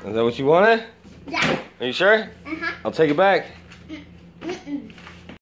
Is that what you wanted? Yeah. Are you sure? Uh-huh. I'll take it back. Mm-mm.